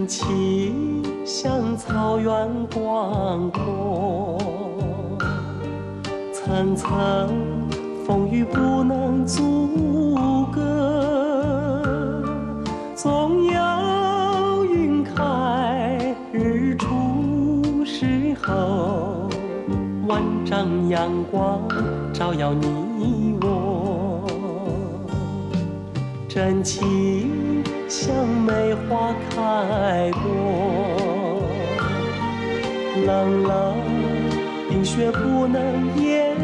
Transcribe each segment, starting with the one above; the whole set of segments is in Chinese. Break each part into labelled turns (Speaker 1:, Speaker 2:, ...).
Speaker 1: 真气像草原广阔，层层风雨不能阻隔，总有云开日出时候，万丈阳光照耀你我，真情像梅花开过，冷冷冰雪不能淹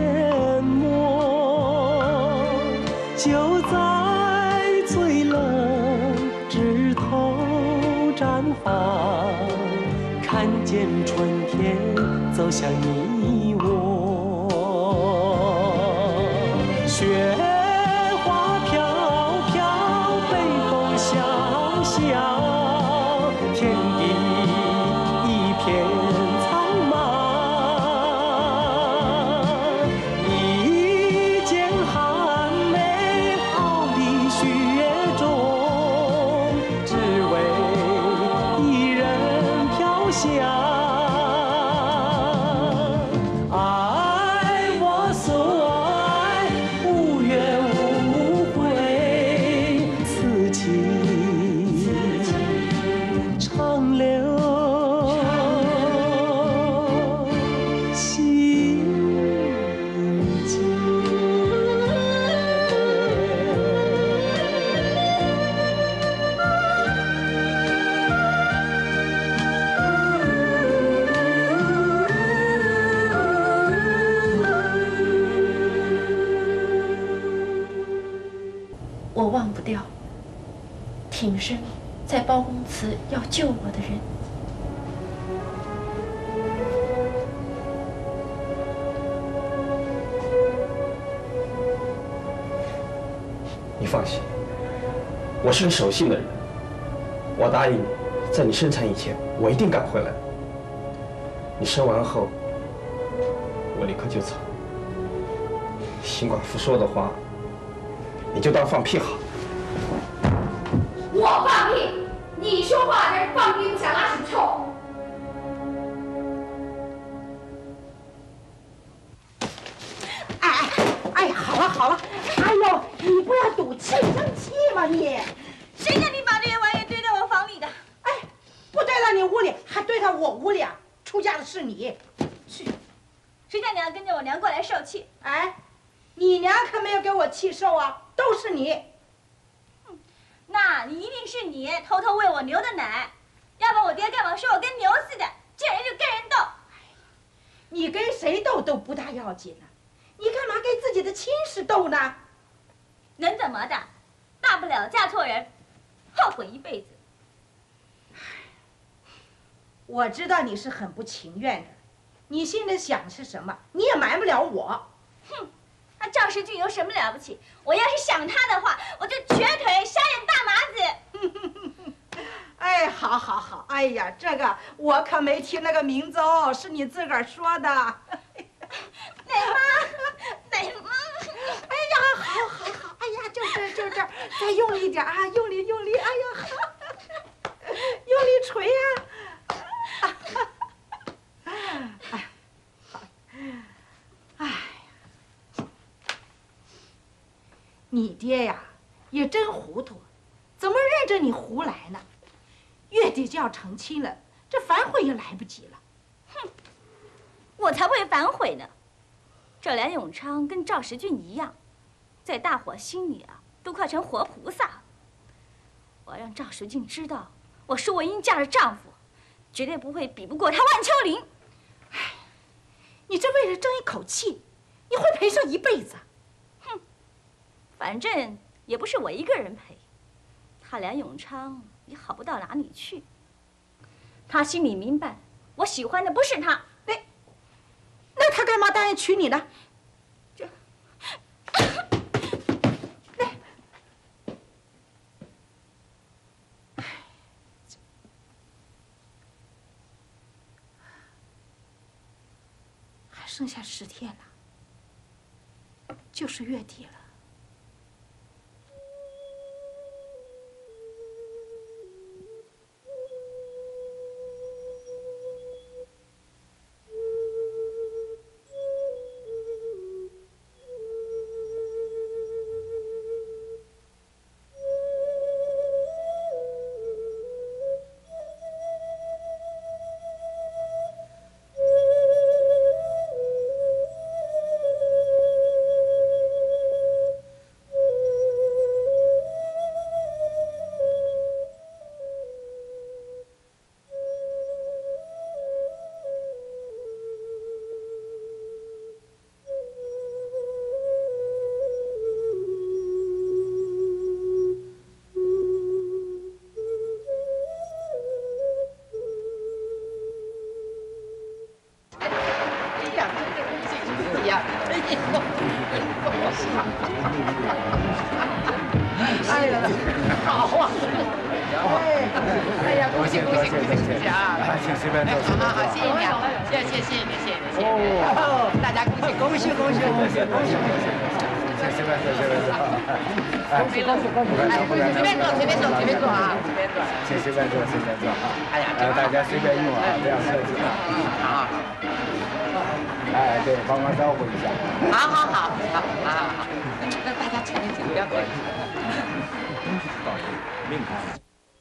Speaker 1: 没，就在最冷枝头绽放，看见春天走向你我。雪花飘飘，北风萧萧，天地一片苍茫。一剪寒梅傲立雪中，只为一人飘香。爱我所爱，无怨无悔，此情长留心间。
Speaker 2: 我忘不掉挺身在包公祠要救我的人。
Speaker 3: 你放心，我是个守信的人，我答应你，在你生产以前，我一定赶回来。你生完后，我立刻就走。邢寡妇说的话，你就当放屁好。
Speaker 4: 我放屁？你说话还是放屁不想拉屎臭？
Speaker 5: 哎呀，好了好了，哎呦，你不要赌气生气嘛你！
Speaker 4: 谁叫你把这些玩意堆到我房里的？
Speaker 5: 哎，不堆到你屋里，还堆到我屋里啊！出嫁的是你，去！
Speaker 4: 谁叫你要跟着我娘过来受气？
Speaker 5: 哎，你娘可没有给我气受啊，都是你。
Speaker 4: 那你一定是你偷偷喂我牛的奶，要不然我爹干嘛说我跟牛似的，见人就跟人斗？
Speaker 5: 你跟谁斗都不大要紧呢，你干嘛跟自己的亲事斗呢？
Speaker 4: 能怎么的？大不了嫁错人，后悔一辈子。
Speaker 5: 我知道你是很不情愿的，你心里想是什么，你也瞒不了我。
Speaker 4: 哼，那赵世俊有什么了不起？我要是想他的话，我就瘸腿瞎眼大麻子。
Speaker 5: 哎，好好好，哎呀，这个我可没提那个名字哦，是你自个儿说的。
Speaker 4: 奶妈，奶妈。
Speaker 5: 哎呀，好好好，哎呀，就这儿，再用力一点啊，用力，哎呀，用力捶呀。哎，好，哎，你爹呀也真糊涂，怎么认着你胡来呢？月底就要成亲了，这反悔也来不及了。
Speaker 4: 哼，我才不会反悔呢。这梁永昌跟赵时俊一样，在大伙心里啊，都快成活菩萨了。我要让赵时俊知道，我舒文英嫁了丈夫，绝对不会比不过他万秋林。
Speaker 5: 哎，你这为了争一口气，你会赔上一辈子。
Speaker 4: 哼，反正也不是我一个人赔，他梁永昌也好不到哪里去。他心里明白，我喜欢的不是他。
Speaker 5: 那他干嘛答应娶你呢？这，还剩下10天了，就是月底了。
Speaker 6: 呀，哎呀，好啊！哎呀，恭喜恭喜恭喜啊！
Speaker 7: 请随便坐。
Speaker 6: 好，谢谢你啊，谢谢你，谢谢你，哦，大家恭喜恭喜恭喜恭喜恭喜！
Speaker 7: 随便坐，随便坐。
Speaker 6: 恭喜恭喜恭喜！哎，随便坐随便坐随便坐啊，随便坐。
Speaker 7: 请随便坐随便坐啊！
Speaker 6: 哎呀，
Speaker 7: 大家随便用啊，不要客气啊。
Speaker 6: 好。
Speaker 7: 哎，对，帮忙招呼一下。
Speaker 6: 好，那大家请不要客气。
Speaker 7: 道爷，命开。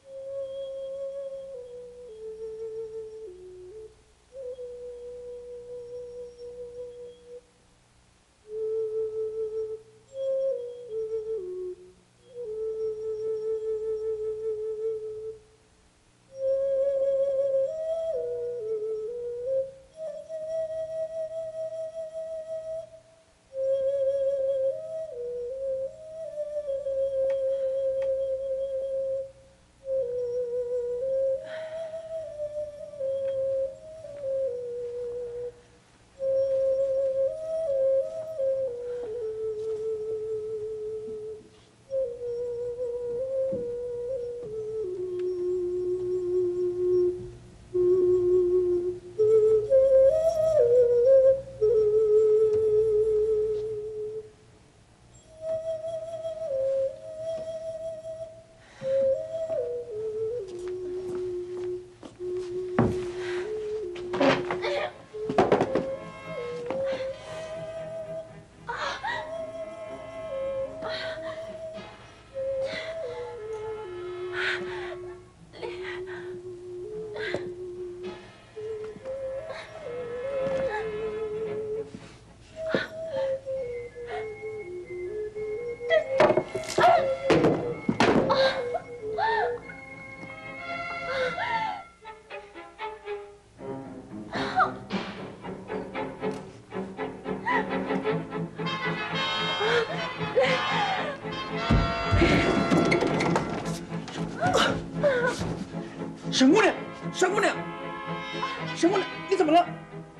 Speaker 3: 沈姑娘，沈姑娘，沈姑娘，你怎么了？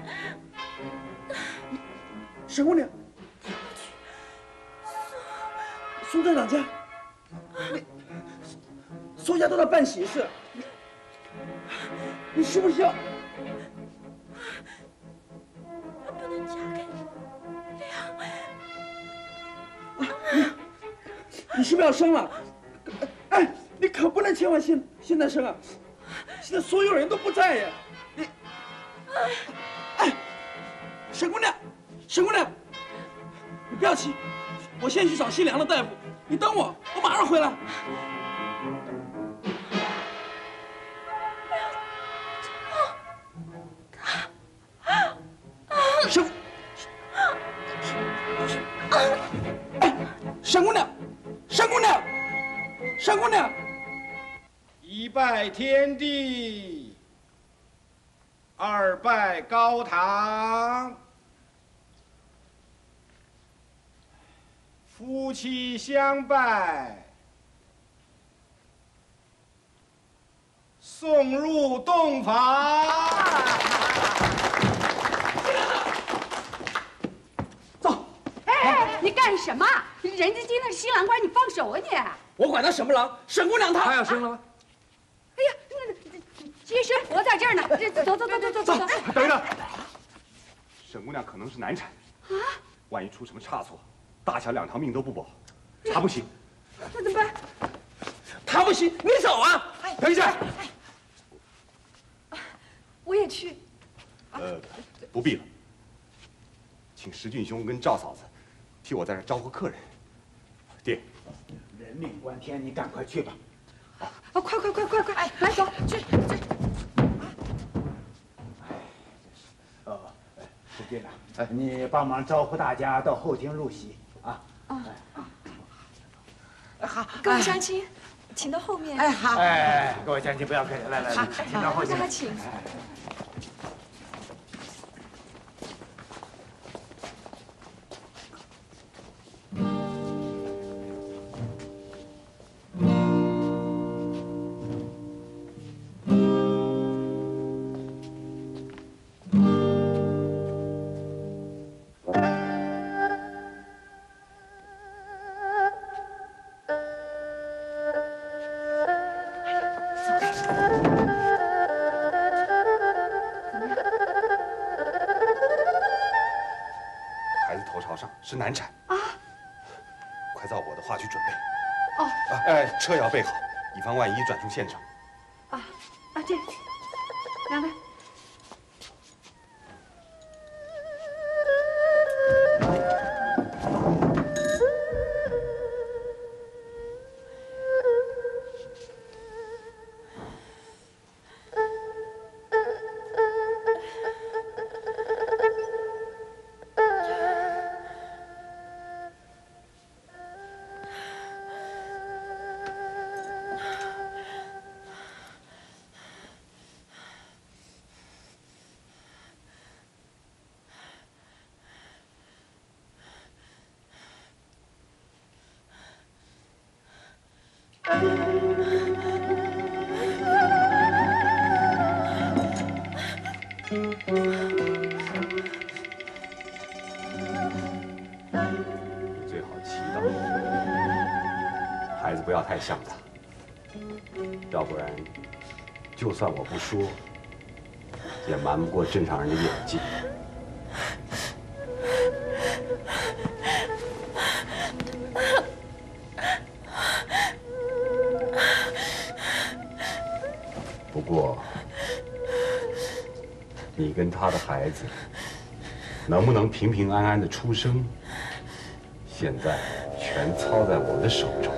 Speaker 3: 沈姑娘，苏站长家，苏家都在办喜事，你是不是要？
Speaker 2: 我不能嫁给
Speaker 3: 亮。你是不是要生了？哎，你可不能千万现在生啊！现在所有人都不在呀，你，哎，沈姑娘，沈姑娘，你不要急，我先去找姓梁的大夫，你等我，我马上回来。沈姑娘，沈姑娘，沈姑娘。
Speaker 8: 一拜天地，二拜高堂，夫妻相拜，送入洞房。
Speaker 3: 走。
Speaker 9: 哎，你干什么？人家今天是新郎官，你放手啊你！
Speaker 3: 我管他什么郎，沈姑娘她
Speaker 7: 要生了吗？
Speaker 9: 哎呀，那接生婆在这儿呢，走。
Speaker 7: 等着，沈姑娘可能是难产啊，万一出什么差错，大小两条命都不保，查不行。
Speaker 9: 那怎么办？
Speaker 3: 他不行，你走啊！
Speaker 7: 等一下，
Speaker 9: 我也去。
Speaker 7: 不必了，请石俊兄跟赵嫂子替我在这招呼客人。爹，
Speaker 10: 人命关天，你赶快去吧。
Speaker 9: 快！来走，去。
Speaker 10: 石俊啊，你帮忙招呼大家到后厅入席啊。
Speaker 9: 好，各位乡亲，请到后面。
Speaker 6: 哎，好。
Speaker 10: 哎，各位乡亲不要客气，来，请到后厅。
Speaker 9: 大家请。
Speaker 7: 朝上，是难产。
Speaker 9: 啊！
Speaker 7: 快照我的话去准备。
Speaker 9: 哦。
Speaker 7: 车也要备好，以防万一转出县城。
Speaker 9: 这，娘们。
Speaker 7: 最好祈祷孩子不要太像他，要不然，就算我不说，也瞒不过正常人的眼睛。不过，你跟他的孩子能不能平平安安的出生，现在全操在我的手中。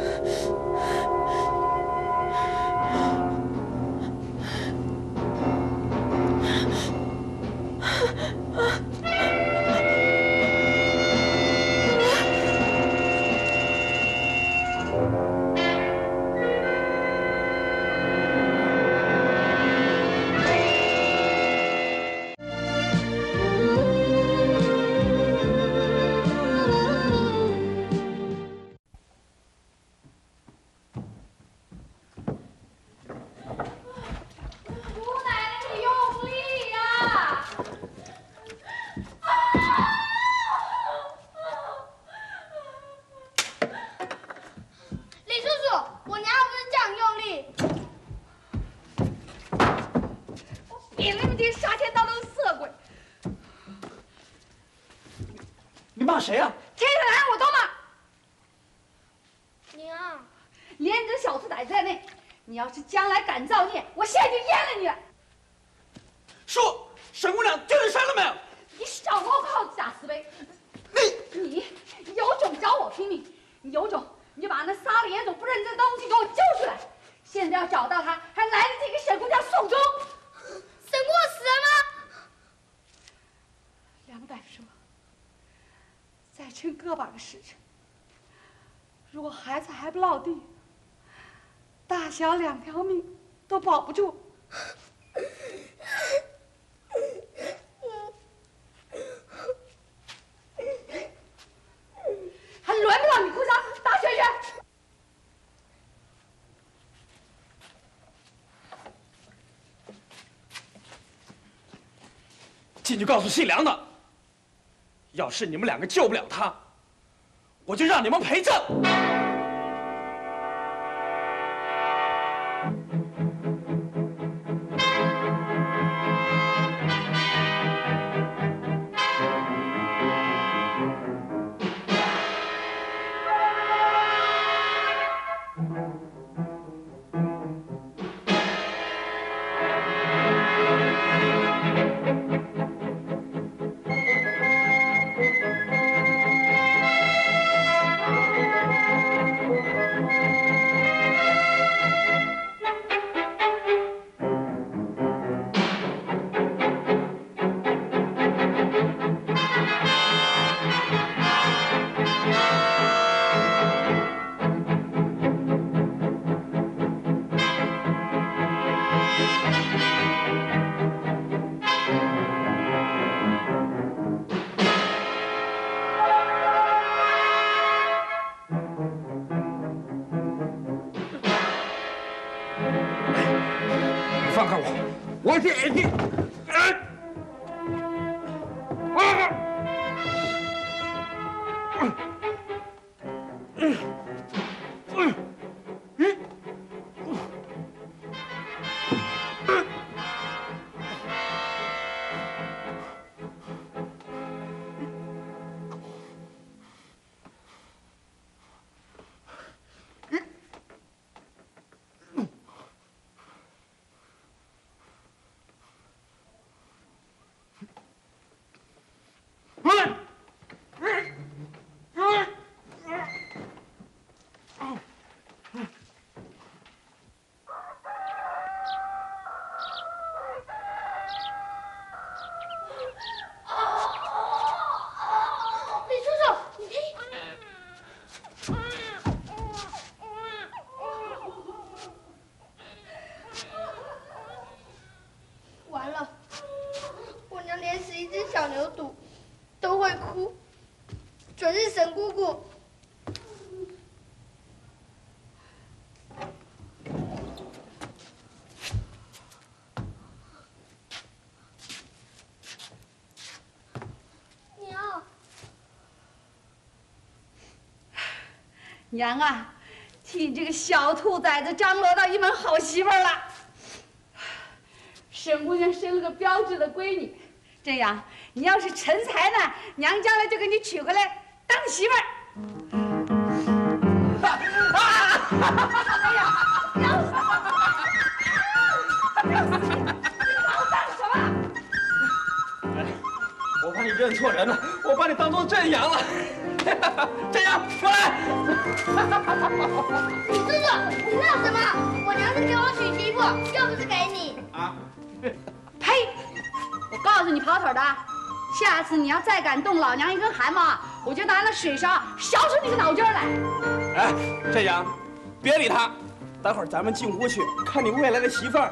Speaker 3: 你骂谁啊？
Speaker 9: 这个人我都骂。
Speaker 11: 娘，
Speaker 9: 连你这小兔崽子在内，你要是将来敢造孽，我现在就阉了你。
Speaker 3: 说，沈姑娘救人生了没有？
Speaker 9: 你少给我靠假慈悲！你有种找我拼命，你有种你就把那撒了野种不认真的东西给我揪出来。现在要找到他，还来得及给沈姑娘送终。
Speaker 11: 沈姑死了吗？
Speaker 9: 梁大夫说，再撑个把个时辰，如果孩子还不落地，大小2条命都保不住。还轮不到你哭丧，打雪雪。
Speaker 3: 进去告诉姓梁的，要是你们2个救不了他，我就让你们赔证。
Speaker 11: 都会哭，准是沈姑姑。
Speaker 9: 娘啊，替你这个小兔崽子张罗到一门好媳妇儿了。沈姑娘生了个标致的闺女，这样你要是成才呢，娘将来就给你娶回来当媳妇儿。哎呀，娘！
Speaker 3: 我把你认错人了，我把你当做正阳了。正阳，过来！
Speaker 11: 你叔叔，你闹什么？我娘是给我娶媳妇，又不是给你。
Speaker 8: 啊！
Speaker 9: 呸！我告诉你跑腿的，下次你要再敢动老娘一根汗毛，我就拿那水勺削出你个脑筋来。
Speaker 3: 哎，正阳，别理他，待会儿咱们进屋去看你未来的媳妇儿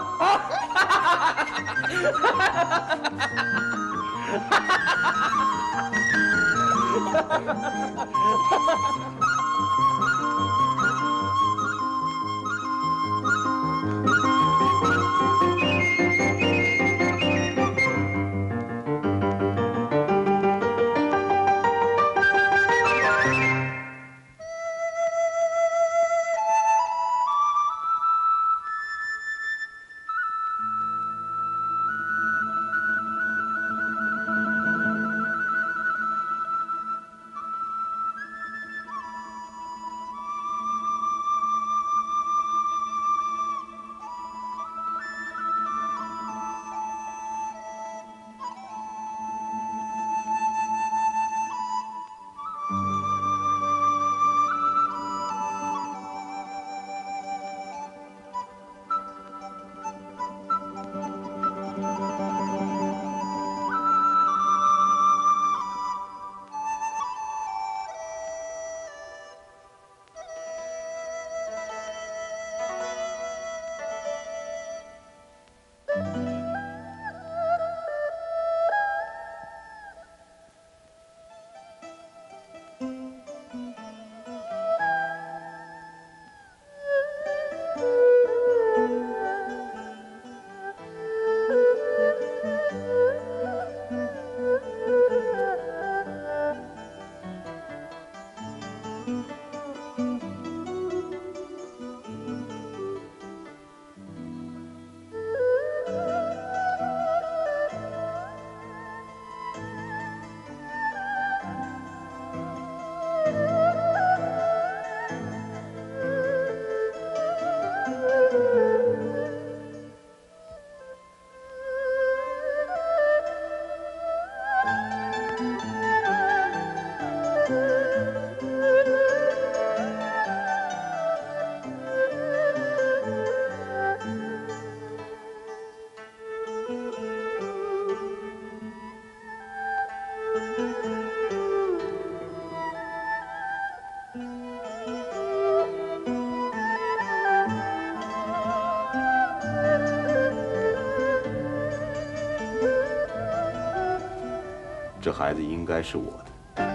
Speaker 7: 这孩子应该是我的。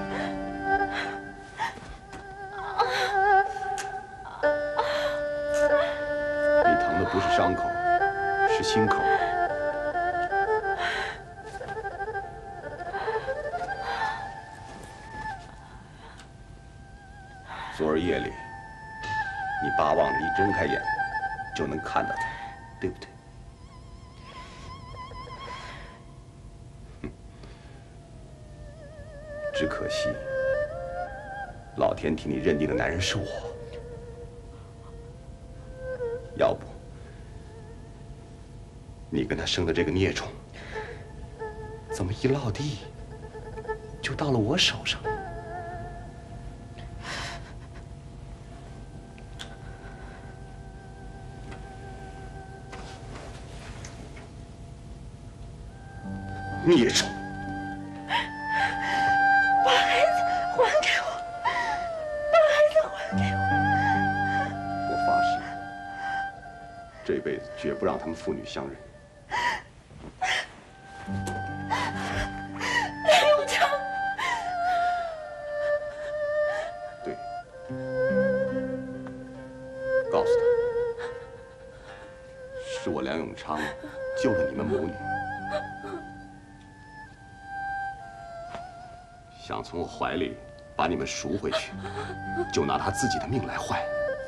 Speaker 7: 你疼的不是伤口，是心口。昨儿夜里，你爸忘了一睁开眼就能看到他，对不对？ 只可惜，老天替你认定的男人是我。要不，你跟他生的这个孽种，怎么一落地就到了我手上？孽种！ 这辈子绝不让他们父女相认。
Speaker 11: 梁永昌。
Speaker 7: 永昌救了你们母女，想从我怀里把你们赎回去，就拿他自己的命来换。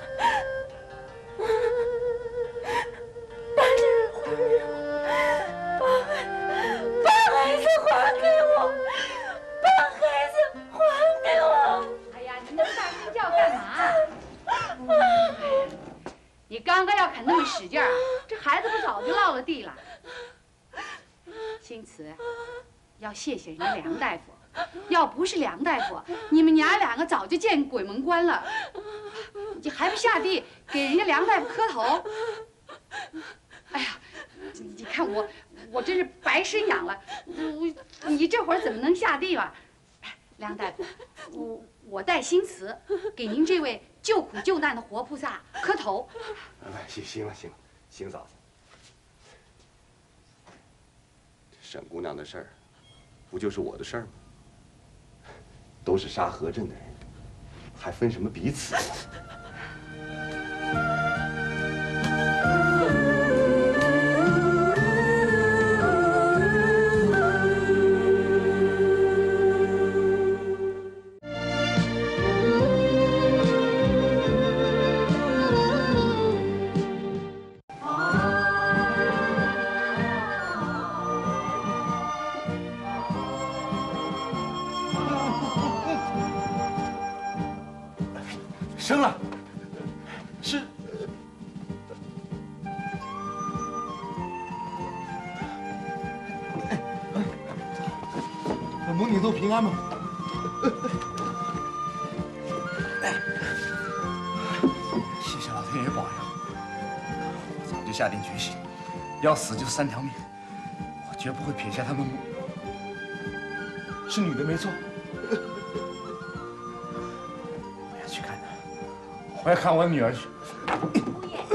Speaker 11: 把孩子还给我，把孩子还给我！
Speaker 9: 哎呀，你那么大声叫干嘛？你刚刚要肯那么使劲儿，这孩子不早就落了地了。新慈，要谢谢人家梁大夫，要不是梁大夫，你们娘两个早就见鬼门关了。你还不下地给人家梁大夫磕头？哎呀，你看我真是白生养了。你这会儿怎么能下地啊？梁大夫，我代新慈给您这位救苦救难的活菩萨磕头。
Speaker 7: 行了，邢嫂子，沈姑娘的事儿，不就是我的事儿吗？都是沙河镇的人，还分什么彼此呢？
Speaker 3: 生了，是。
Speaker 8: 母女都平安吗？
Speaker 12: 谢谢老天爷保佑，我早就下定决心，要死就3条命，我绝不会撇下他们。
Speaker 3: 是女的没错。
Speaker 12: 我要去看她，我要看我女儿去。
Speaker 13: 姑爷，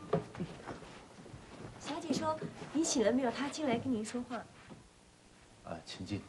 Speaker 13: 小姐说你醒了没有？她进来跟您说话。
Speaker 12: 请进。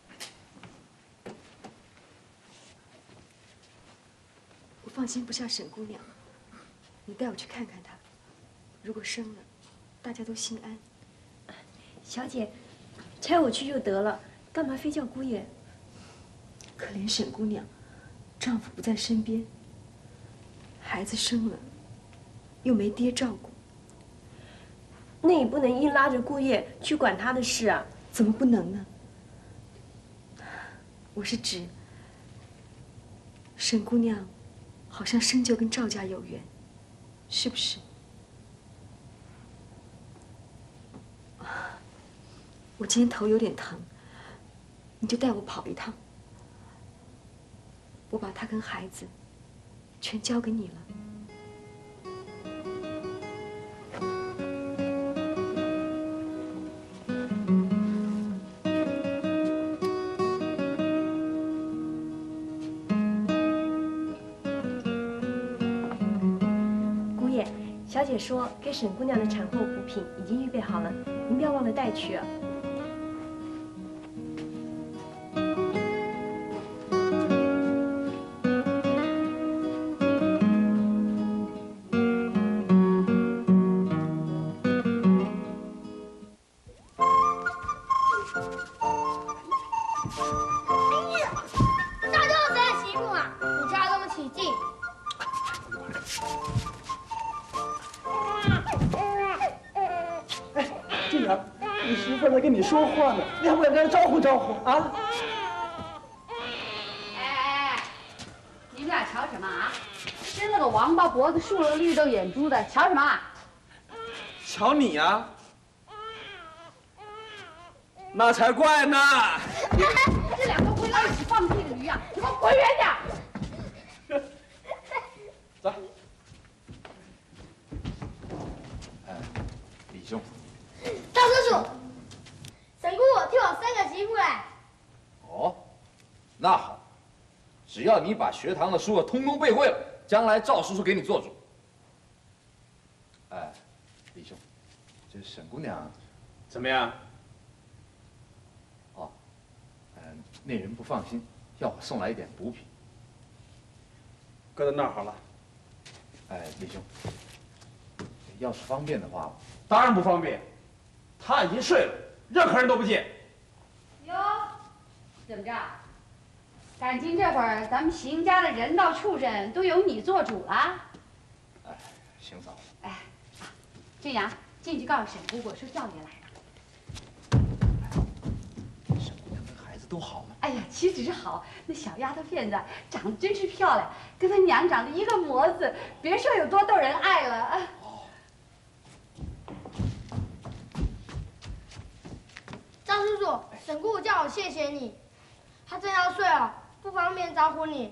Speaker 13: 我放心不下沈姑娘，你带我去看看她。如果生了，大家都心安。小姐，差我去就得了，干嘛非叫姑爷？可怜沈姑娘，丈夫不在身边，孩子生了，又没爹照顾。那也不能硬拉着姑爷去管她的事啊！怎么不能呢？我是指，沈姑娘好像生就跟赵家有缘，是不是？我今天头有点疼，你就带我跑一趟。我把他跟孩子全交给你了。姑爷，小姐说给沈姑娘的产后补品已经预备好了，您不要忘了带去啊。
Speaker 3: 说话呢，你还不敢跟他招呼招呼啊？
Speaker 9: 哎，你们俩瞧什么啊？伸了个王八脖子，竖了个绿豆眼珠的，瞧什么啊？
Speaker 3: 瞧你呀，那才怪呢！
Speaker 9: 这两个围到一起放屁的驴啊，你给我滚远点！
Speaker 3: 走。
Speaker 12: 李兄，
Speaker 11: 大叔叔。沈姑替我生个媳妇来。
Speaker 12: 哦，那好，只要你把学堂的书通通背会了，将来赵叔叔给你做主。哎，李兄，这沈姑娘
Speaker 3: 怎么样？
Speaker 12: 哦，那人不放心，要我送来一点补品。
Speaker 3: 搁在那儿好了。
Speaker 12: 哎，李兄， 要是方便的话，
Speaker 3: 当然不方便，他已经睡了，任何人都不见。
Speaker 9: 哟，怎么着？感情这会儿咱们邢家的人道畜生都由你做主了？
Speaker 12: 哎，邢嫂。
Speaker 9: 哎，啊，正阳，进去告诉沈姑姑说少爷来了。
Speaker 12: 沈姑娘跟孩子都好吗？
Speaker 9: 哎呀，岂止是好，那小丫头片子长得真是漂亮，跟她娘长得一个模子，别说有多逗人爱了。
Speaker 14: 张叔叔，沈姑姑叫我谢谢你，她正要睡了，不方便招呼你。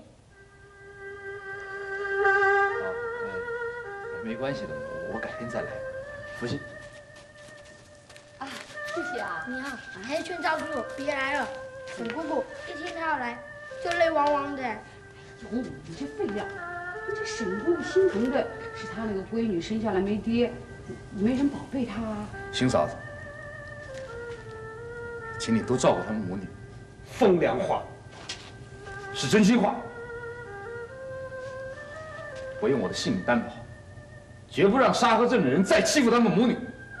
Speaker 12: 没关系的，我改天再来。福星。
Speaker 9: 啊，谢谢啊。
Speaker 14: 你好，还是劝赵叔叔别来了。沈姑姑一听他要来，就泪汪汪的。
Speaker 9: 哟，你这废料！你这沈姑姑心疼的是她那个闺女生下来没爹，没人宝贝她啊。
Speaker 12: 邢嫂子，请你多照顾他们母女。
Speaker 3: 风凉话，
Speaker 12: 是真心话。我用我的性命担保，绝不让沙河镇的人再欺负他们母女。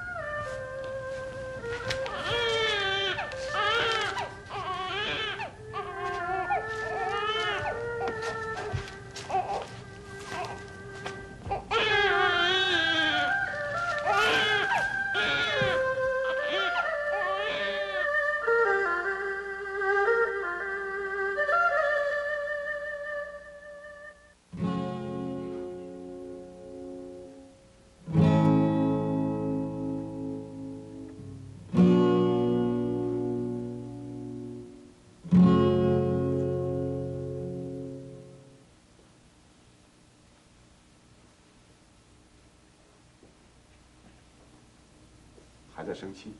Speaker 7: 还在生气？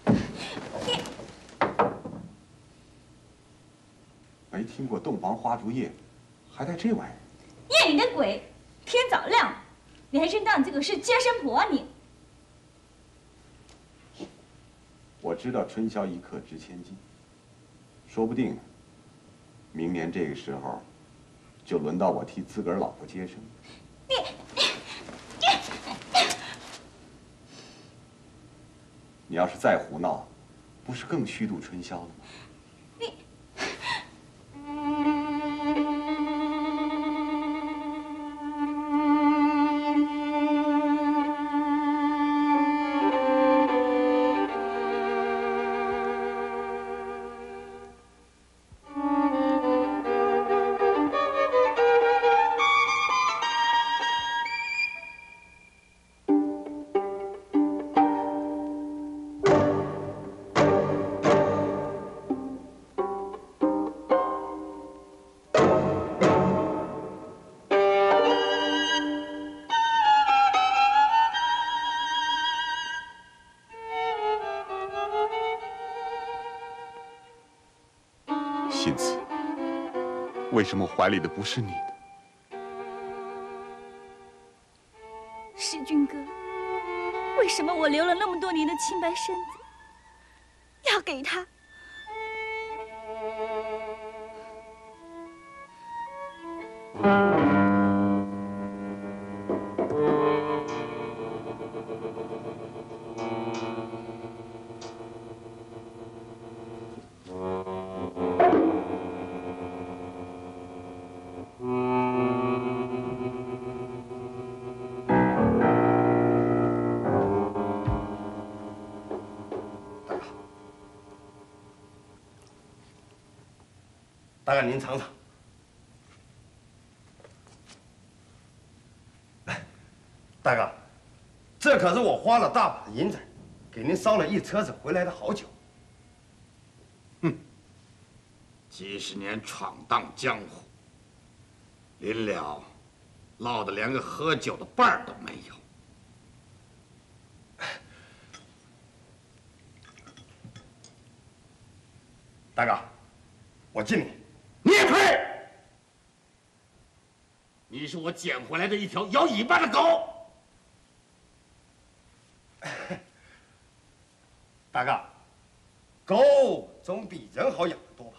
Speaker 7: 没听过洞房花烛夜，还带这玩意儿？
Speaker 4: 夜里的鬼，天早亮，你还真当你这个是接生婆啊你？
Speaker 7: 我知道春宵一刻值千金，说不定明年这个时候，就轮到我替自个儿老婆接生。你要是再胡闹，不是更虚度春宵了吗？心思，为什么怀里的不是你的？
Speaker 4: 世君哥，为什么我留了那么多年的清白身子，要给他？
Speaker 15: 大概您尝尝。大哥，这可是我花了大把的银子，给您烧了一车子回来的好酒。
Speaker 12: 几十年闯荡江湖，临了，落得连个喝酒的伴儿都没有。
Speaker 15: 大哥，我敬你。
Speaker 12: 你也配！你是我捡回来的一条摇尾巴的狗。
Speaker 15: 大哥，狗总比人好养得多吧？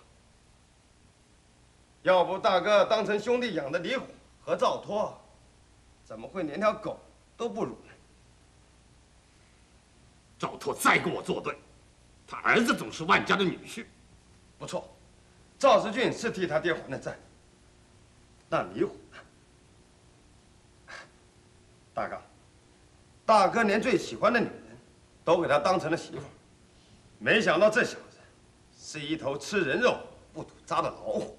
Speaker 15: 要不大哥当成兄弟养的李虎和赵托，怎么会连条狗都不如呢？
Speaker 16: 赵拓再跟我作对，他儿子总是万家的女婿。
Speaker 15: 不错，赵世俊是替他爹还的债。那离婚呢？大哥连最喜欢的女人都给他当成了媳妇，没想到这小子是一头吃人肉不吐渣的老虎。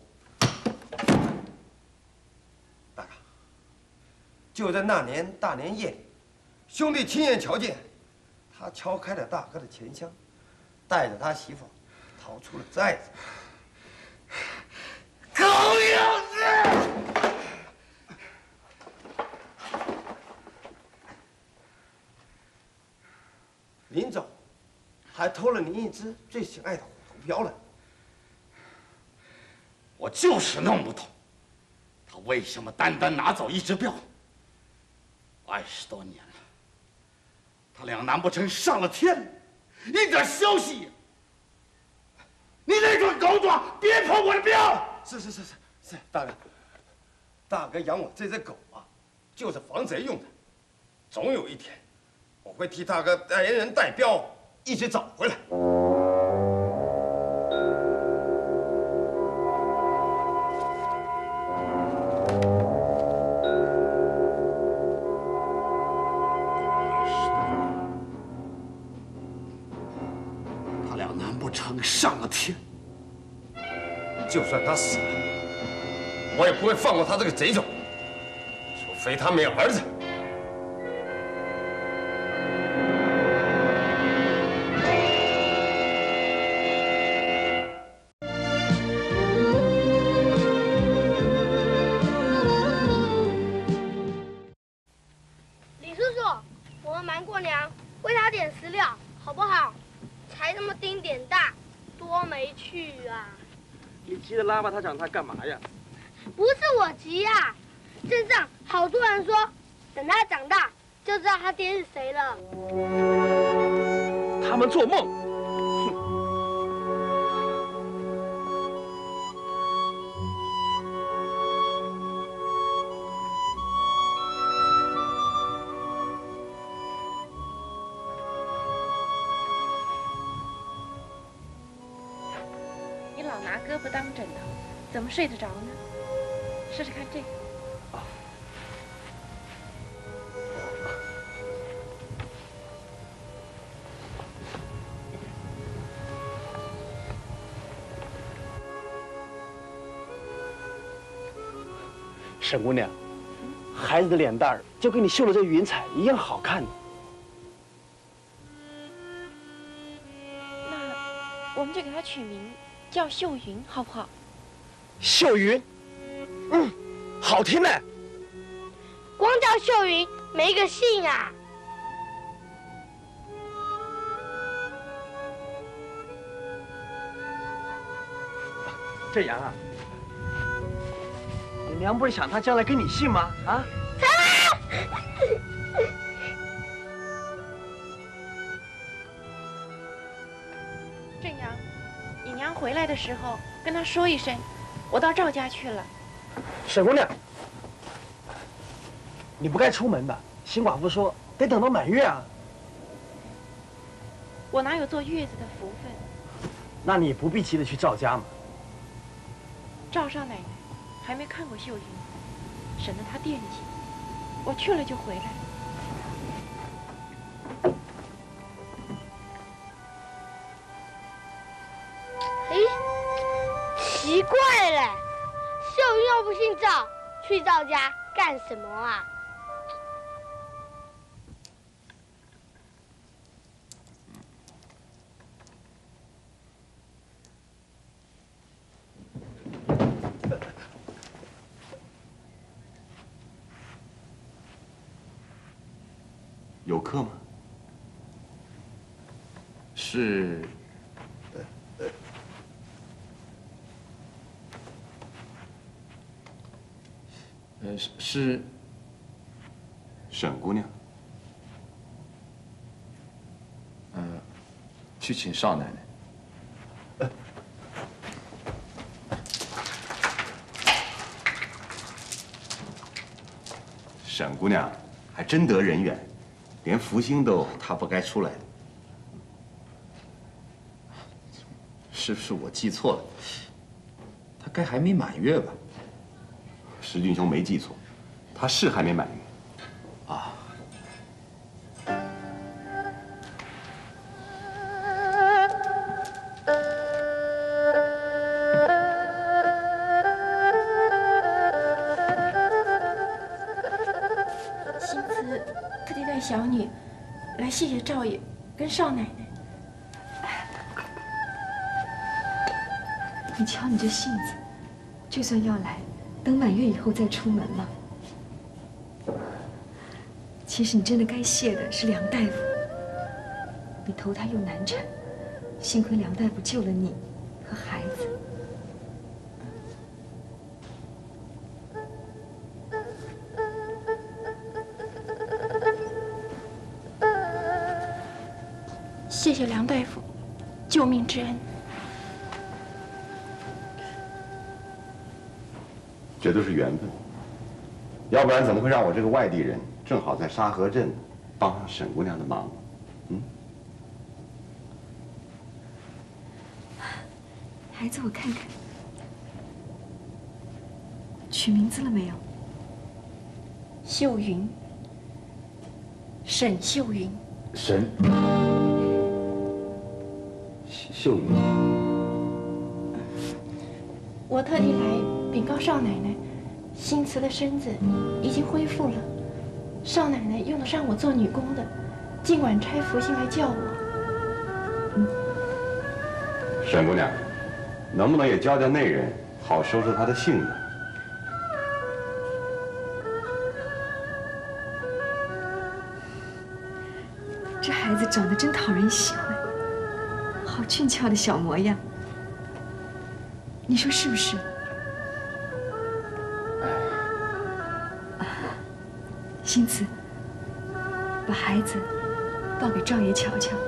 Speaker 15: 大哥，就在那年大年夜里，兄弟亲眼瞧见他敲开了大哥的钱箱，带着他媳妇逃出了寨子。
Speaker 16: 狗咬子！
Speaker 15: 临走，还偷了您一只最心爱的虎头镖了。
Speaker 16: 我就是弄不懂，他为什么单单拿走一只镖？20多年了，他俩难不成上了天，一点消息也？你那双狗爪，别碰我的镖！
Speaker 15: 是，大哥，大哥养我这只狗啊，就是防贼用的。总有一天，我会替大哥带人带镖一起找回来。
Speaker 16: 他俩难不成上了天？
Speaker 15: 就算他死了，我也不会放过他这个贼种，除非他没有儿子。
Speaker 14: 李叔叔，我们瞒过娘，喂他点饲料，好不好？才那么丁点大，多没趣啊！
Speaker 3: 你急着拉拔他长大干嘛呀？
Speaker 14: 不是我急呀，镇上好多人说，等他长大就知道他爹是谁了。
Speaker 3: 他们做梦！
Speaker 2: 你老拿胳膊当枕头，怎么睡得着呢？试试看这个。
Speaker 3: 沈姑娘，孩子的脸蛋儿就跟你绣的这云彩一样好看呢。
Speaker 2: 那我们就给他取名叫秀云，好不好？
Speaker 3: 秀云，好听呢。
Speaker 14: 光叫秀云没个姓啊。
Speaker 3: 这样啊，你娘不是想她将来跟你姓吗？啊？
Speaker 2: 正阳，你娘回来的时候跟她说一声，我到赵家去了。
Speaker 3: 沈姑娘，你不该出门的。邢寡妇说得等到满月啊。
Speaker 2: 我哪有坐月子的福分？
Speaker 3: 那你也不必急着去赵家嘛。
Speaker 2: 赵少奶奶还没看过秀云，省得她惦记。我去了就回来。
Speaker 14: 哎，奇怪了，秀云又不姓赵，去赵家干什么啊？
Speaker 7: 有课吗？
Speaker 12: 是，是
Speaker 7: 沈姑娘。
Speaker 12: 去请少奶奶。
Speaker 7: 沈姑娘还真得人缘，连福星都她不该出来的。
Speaker 12: 是不是我记错了？他该还没满月吧？
Speaker 7: 石俊兄没记错，他是还没满月。
Speaker 12: 啊。
Speaker 2: 新慈特地带小女来谢谢赵爷跟少奶奶。
Speaker 13: 你瞧你这性子，就算要来，等满月以后再出门嘛。其实你真的该谢的是梁大夫。你投胎又难产，幸亏梁大夫救了你和孩子。
Speaker 2: 谢谢梁大夫救命之恩。
Speaker 7: 这都是缘分，要不然怎么会让我这个外地人正好在沙河镇帮上沈姑娘的忙？
Speaker 13: 孩子，我看看，取名字了没有？
Speaker 2: 秀云，沈秀云。
Speaker 12: 沈秀云。
Speaker 2: 我特地来禀告少奶奶，新慈的身子已经恢复了，少奶奶用得上我做女工的，尽管差福星来叫我。
Speaker 7: 沈姑娘，能不能也教教内人，好收收他的性子？
Speaker 13: 这孩子长得真讨人喜欢，好俊俏的小模样，你说是不是？新慈，把孩子抱给赵爷瞧瞧。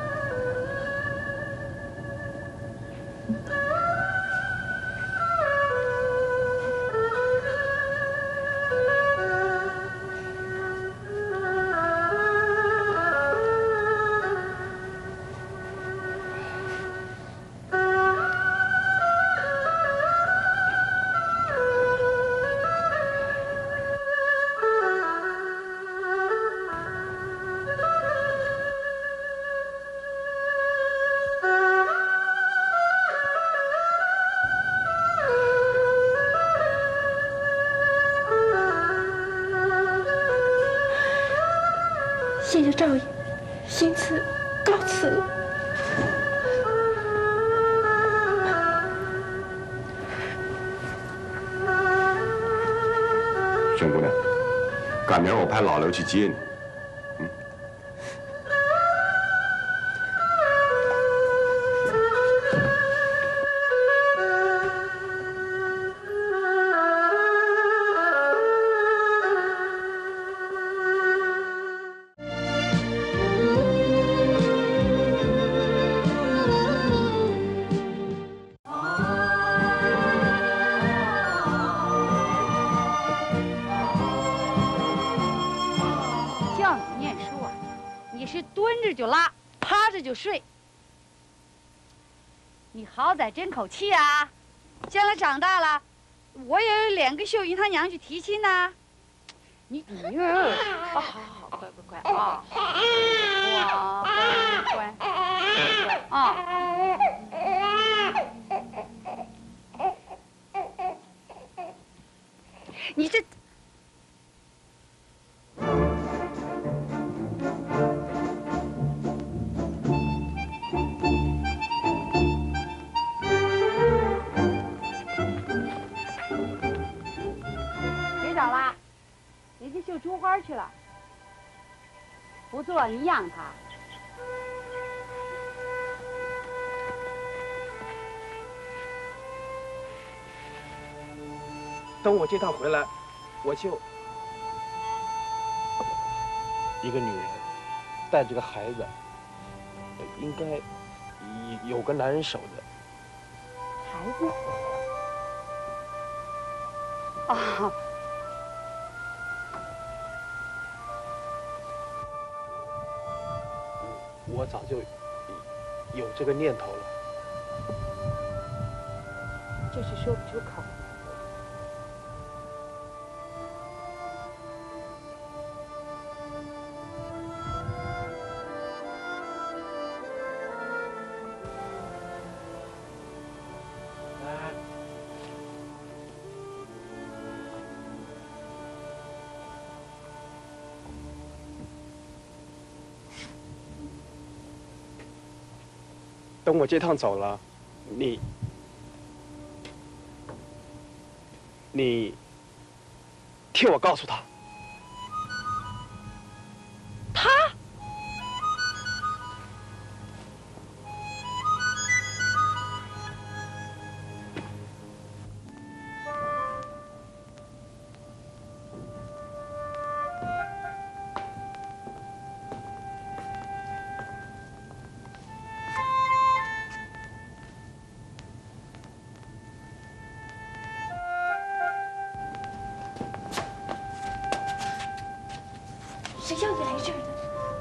Speaker 2: 谢谢赵爷，新慈告辞了。
Speaker 7: 沈姑娘，赶明儿我派老刘去接你。
Speaker 9: 就拉，趴着就睡。你好歹争口气啊！将来长大了，我也有脸跟秀云她娘去提亲呐。你好好，乖乖乖啊！乖啊！你这。绣珠花去了，不做你养它。
Speaker 3: 等我这趟回来，我就一个女人带着个孩子，应该有个男人守着。
Speaker 9: 孩子？啊。
Speaker 3: 我早就有这个念头了。
Speaker 5: 就是说不出口。
Speaker 3: 等我这趟走了，你替我告诉他。
Speaker 11: 他？
Speaker 2: 谁叫你来这儿的？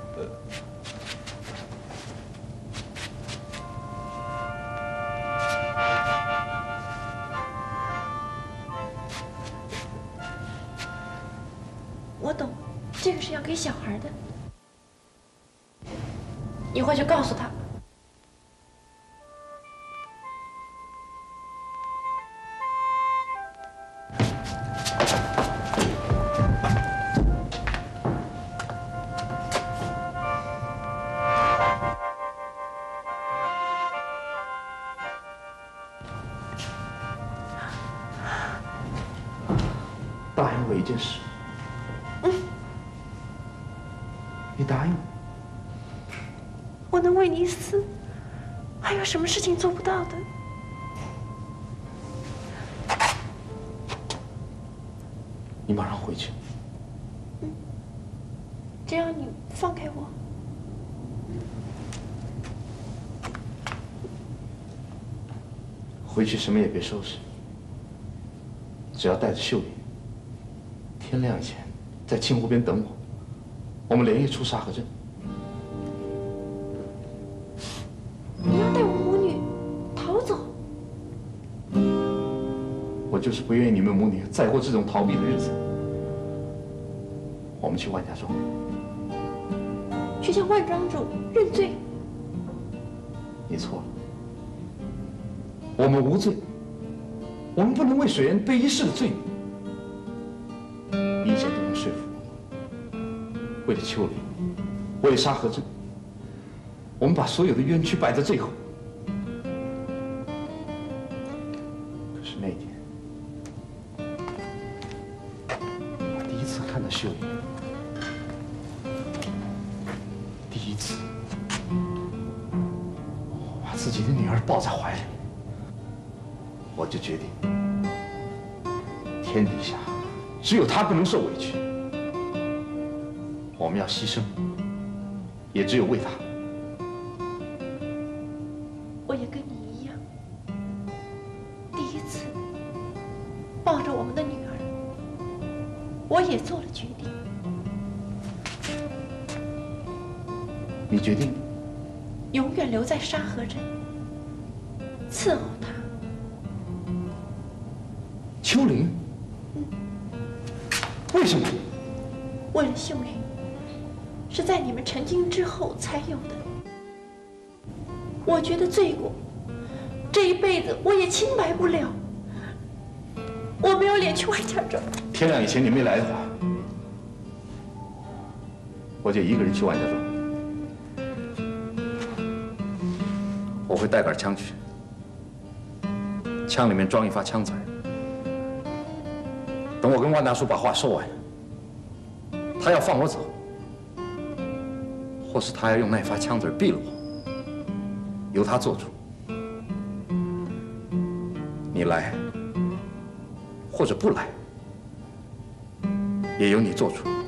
Speaker 2: 我懂，这个是要给小孩的。你回去告诉他。
Speaker 10: 答应我一件事。你答应我。
Speaker 2: 我能为你死，还有什么事情做不到的？
Speaker 10: 你马上回去。
Speaker 2: 只要你放开我。
Speaker 10: 回去什么也别收拾，只要带着秀莲，天亮以前在清湖边等我，我们连夜出沙河镇。
Speaker 2: 你要带我母女逃走？
Speaker 10: 我就是不愿意你们母女再过这种逃避的日子。我们去万家庄，
Speaker 2: 去向万庄主认罪。
Speaker 10: 你错了，我们无罪，我们不能为水源背一世的罪名。你以前都能说服我，为了秋莲，为了沙河镇，我们把所有的冤屈摆在最后。可是那天，我第一次看到秀莲，第一次，我把自己的女儿抱在怀里，我就决定，天底下只有她不能受委屈。我们要牺牲，也只有为她。
Speaker 2: 我也跟你一样，第一次抱着我们的女儿，我也做了决定。
Speaker 10: 你决定
Speaker 2: 永远留在沙河镇，伺候她。
Speaker 10: 秋玲，为什么？
Speaker 2: 为了秀莲，是在你们成亲之后才有的。我觉得罪过，这一辈子我也清白不了。我没有脸去万家庄。
Speaker 10: 天亮以前你没来的话，我就一个人去万家庄。我会带杆枪去，枪里面装一发枪子儿。等我跟万大叔把话说完，他要放我走，或是他要用那发枪子儿毙了我，由他做主。你来，或者不来，也由你做主。